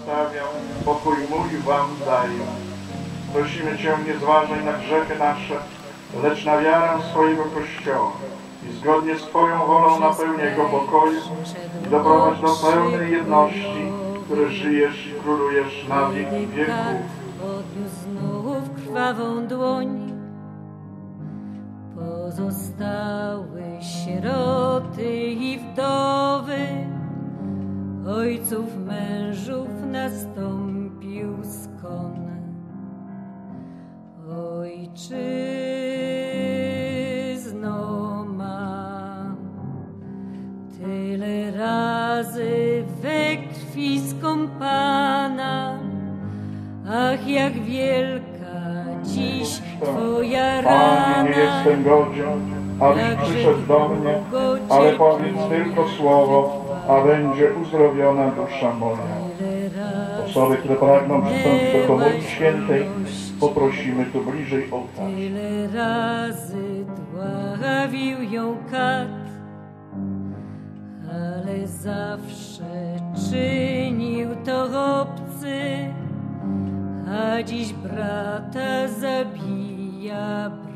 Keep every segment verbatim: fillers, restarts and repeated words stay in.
zostawiam, pokój mój wam daję. Prosimy Cię, nie zważaj na grzechy nasze, lecz na wiarę swojego Kościoła i zgodnie z Twoją wolą napełnij Jego pokoju i doprowadź do pełnej jedności, w której żyjesz i królujesz na wieki wieków. Podniósł znów krwawą dłoń. Pozostały sieroty i wdowy, ojców mężów nastąpił skon. Ojczyzno ma, tyle razy we krwi skąpana, ach, jak wielka dziś Twoja rana. Panie, nie jestem godzien, abyś przyszedł do mnie, ale powiedz tylko słowo, a będzie uzdrowiona dusza moja. Osoby, które pragną przystąpić do Komórki Świętej, poprosimy tu bliżej ołtarza. Tyle razy dławił ją kat, ale zawsze czynił to obcy, a dziś brata zabija brat.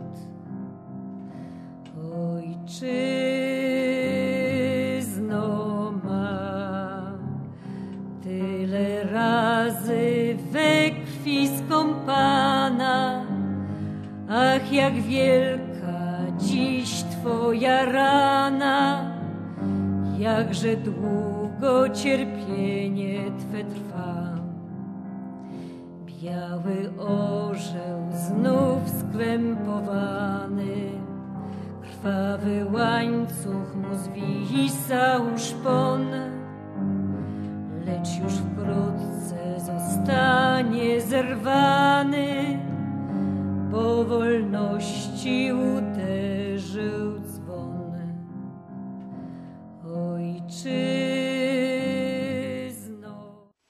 Ojczyzno ma, tyle razy we krwi skąpana, ach, jak wielka dziś Twoja rana, jakże długo cierpienie Twe trwa. Biały orzeł znów sklępowany, krwawy łańcuch mu zwisał szpon, lecz już wkrótce zostanie zerwany, bo wolności uderzył dzwon. Ojczyzno.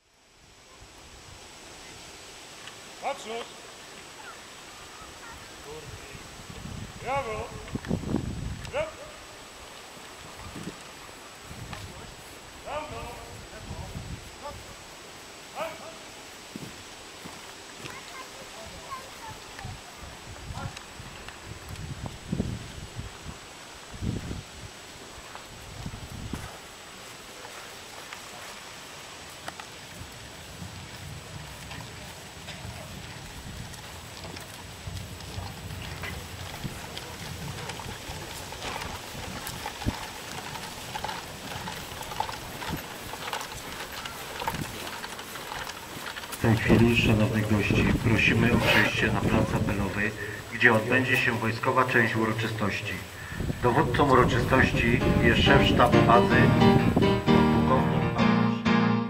Patrz! Brawo! Brawo! Brawo! W tej chwili, szanownych gości, prosimy o przejście na plac apelowy, gdzie odbędzie się wojskowa część uroczystości. Dowódcą uroczystości jest szef sztabu bazy, pułkownik Paweł.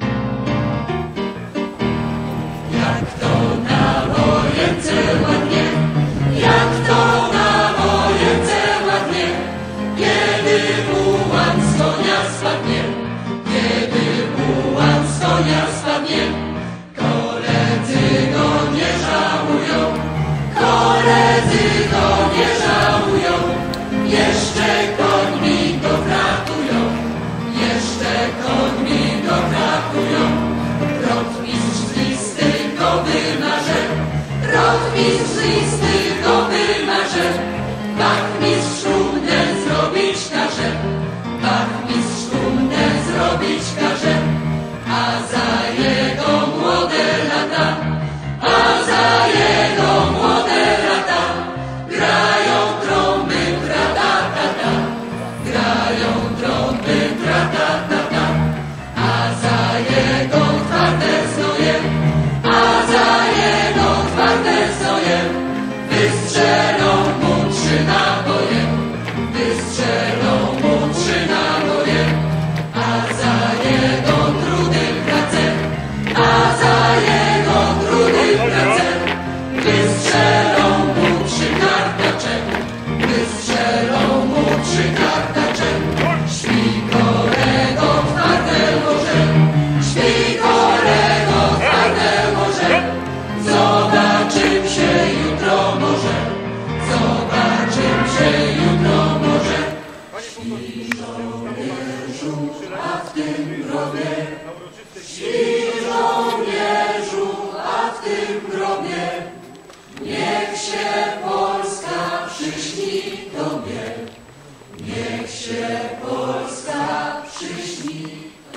Jak to na wojence ładnie, jak to na wojence ładnie, kiedy ułan z konia spadnie, kiedy ułan z konia spadnie. Koledzy go nie żałują, koledzy go nie żałują, jeszcze końmi go ratują, jeszcze końmi go ratują. Rotmistrz z listy go wymarze, rotmistrz z listy go wymarze, wachmistrz trumnę zrobić każe, wachmistrz trumnę zrobić każe, a za żołnierzu, a w tym grobie, śpi żołnierzu, a w tym grobie, niech się Polska przyśni Tobie, niech się Polska przyśni.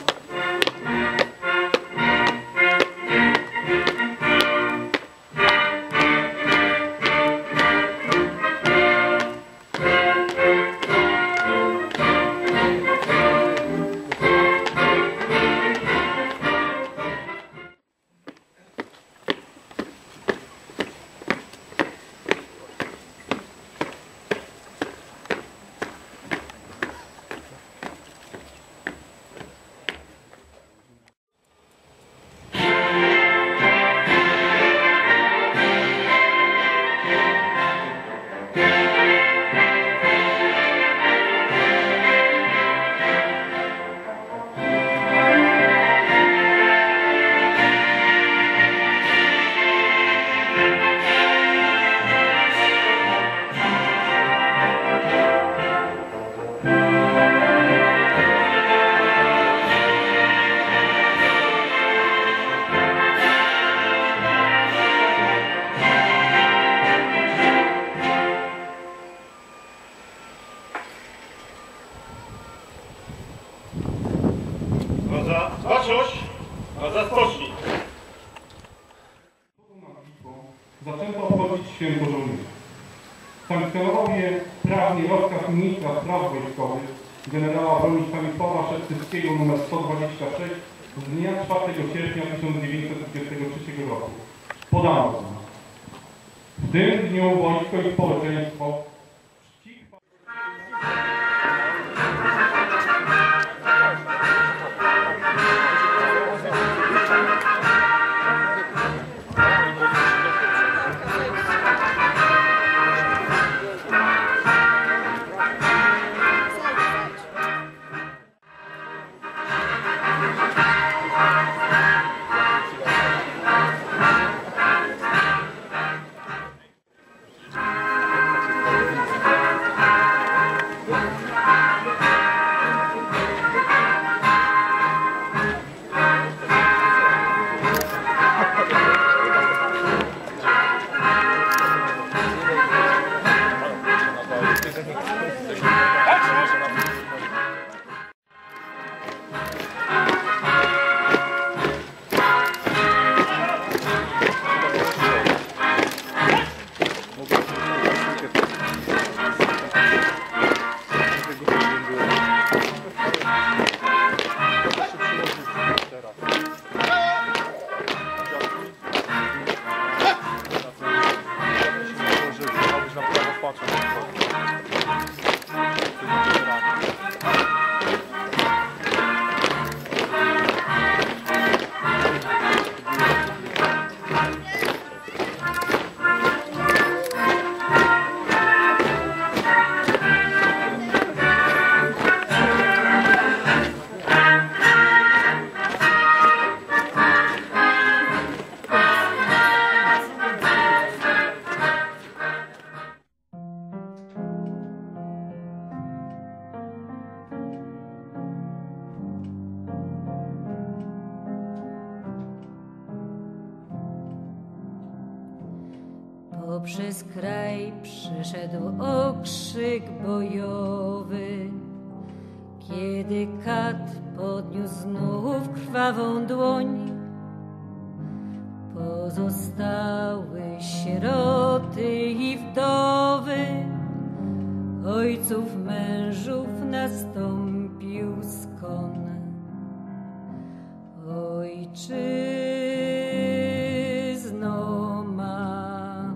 Wadza, Baczuś! Wadza, spocznij! Zaczęto obchodzić święto żołnierza. Sankcjonował je prawnie rozkaz ministra spraw wojskowych generała broni Stanisława Szeptyckiego nr sto dwadzieścia sześć z dnia czwartego sierpnia tysiąc dziewięćset dwudziestego trzeciego roku. Podano tam. W tym dniu wojsko i społeczeństwo czci Poprzez kraj przyszedł okrzyk bojowy, kiedy kat podniósł znów krwawą dłoń. Pozostały sieroty i wdowy, ojców mężów nastąpił skon. Ojczyzno ma,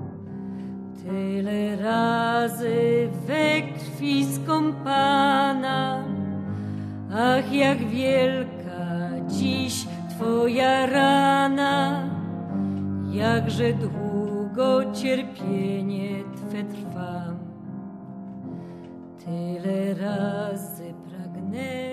tyle razy we krwi skąpana, ach, jak wielka dziś Twoja rana, jakże długo cierpienie Twe trwa. Tyle razy pragnę